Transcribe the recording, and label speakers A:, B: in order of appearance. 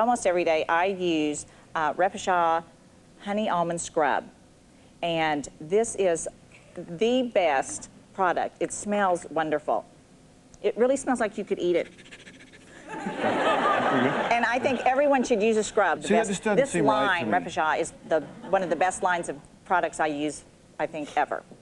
A: almost every day, I use Repechage Honey Almond Scrub. And this is the best product. It smells wonderful. It really smells like you could eat it. And I think everyone should use a scrub. This line, Repechage, is one of the best lines of products I use, I think, ever.